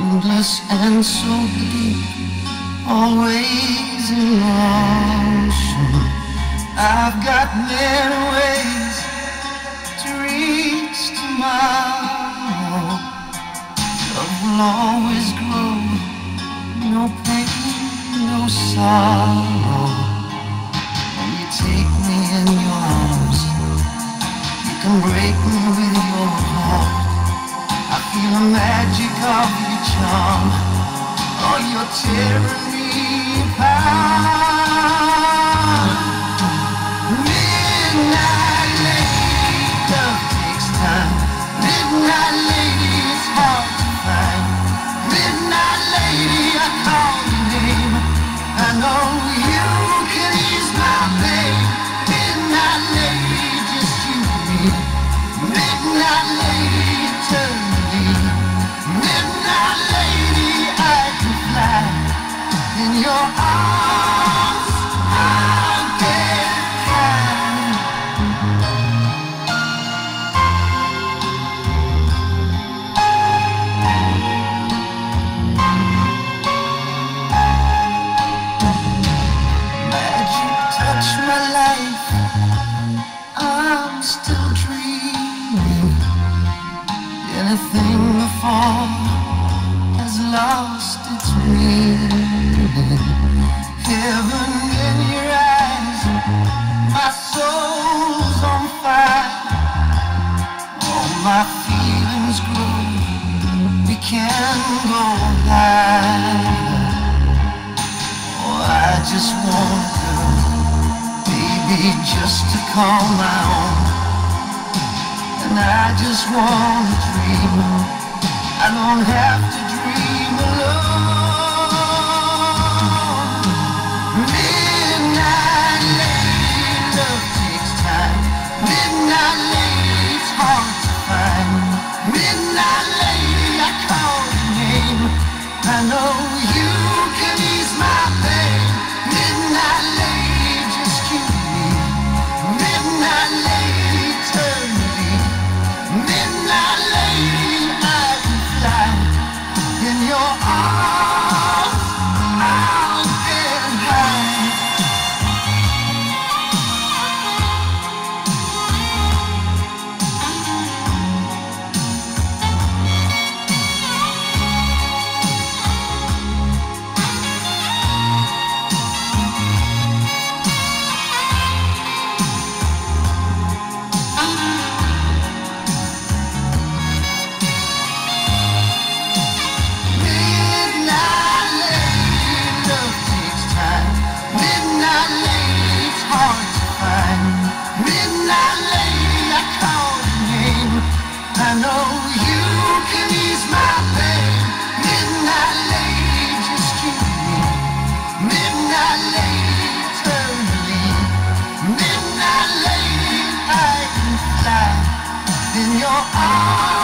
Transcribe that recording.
endless and so deep, always in motion. I've got many ways to reach tomorrow. Love will always grow, no pain, no sorrow. When you take me in your arms, you can break me with your heart. I feel the magic of your charm. Oh, you're tearing me apart. Midnight lady, love takes time. Midnight lady, it's hard to find. Midnight lady, I call your name. I know you can ease my pain. Midnight lady, just you and me. Midnight lady, eternity. Midnight lady, I can fly in your arms. I'll get high. Magic touch my life. I'm still dreaming. Anything before has lost its meaning. Heaven in your eyes, my soul's on fire. All my feelings grow, we can go higher. Oh, I just want her, baby, just to call my own. And I just want to dream. I don't have to dream alone. Midnight lady, love takes time. Midnight lady, it's hard to find. Midnight lady, I call your name. I know you can ease my pain. Midnight lady, just you and me. Midnight lady, eternity. Midnight lady, I can fly in your arms. I'll get high. Midnight lady, love takes time. Midnight lady, it's hard to find. Midnight lady, I call your name. I know you can ease my pain. Midnight lady, just you and me. Midnight lady, eternally. Midnight lady, I can fly in your arms.